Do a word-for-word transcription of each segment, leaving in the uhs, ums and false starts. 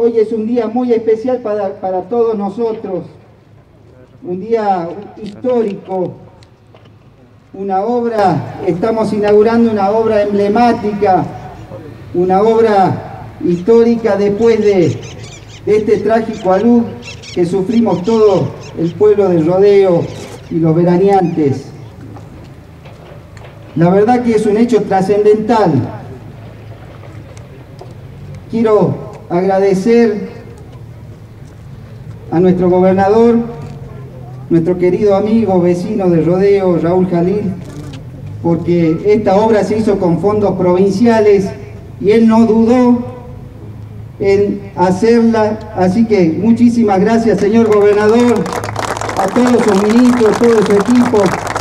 hoy es un día muy especial para, para todos nosotros, un día histórico, una obra, estamos inaugurando una obra emblemática, una obra histórica después de, de este trágico alud que sufrimos todo el pueblo de Rodeo y los veraneantes. La verdad que es un hecho trascendental. Quiero agradecer a nuestro gobernador, nuestro querido amigo, vecino de Rodeo, Raúl Jalil, porque esta obra se hizo con fondos provinciales y él no dudó en hacerla. Así que muchísimas gracias, señor gobernador, a todos sus ministros, todo su equipo.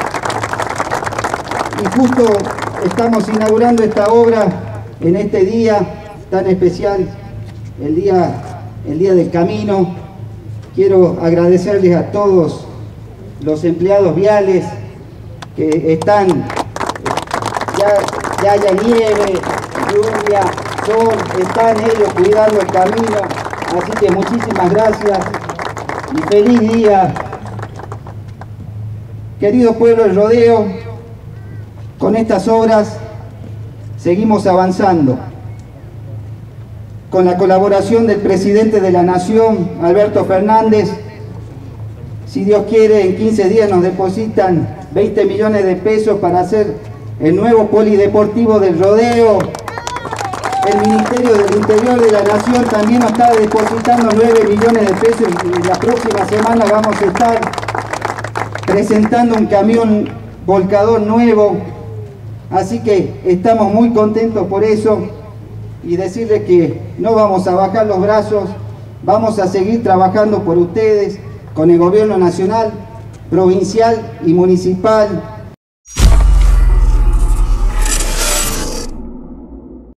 Y justo estamos inaugurando esta obra en este día tan especial, el día, el día del camino. Quiero agradecerles a todos los empleados viales que están, ya, ya haya nieve, lluvia, sol, están ellos cuidando el camino. Así que muchísimas gracias y feliz día. Querido pueblo del Rodeo, con estas obras seguimos avanzando. Con la colaboración del presidente de la Nación, Alberto Fernández, si Dios quiere, en quince días nos depositan veinte millones de pesos para hacer el nuevo polideportivo del Rodeo. El Ministerio del Interior de la Nación también nos está depositando nueve millones de pesos y la próxima semana vamos a estar presentando un camión volcador nuevo. Así que estamos muy contentos por eso y decirles que no vamos a bajar los brazos, vamos a seguir trabajando por ustedes, con el gobierno nacional, provincial y municipal,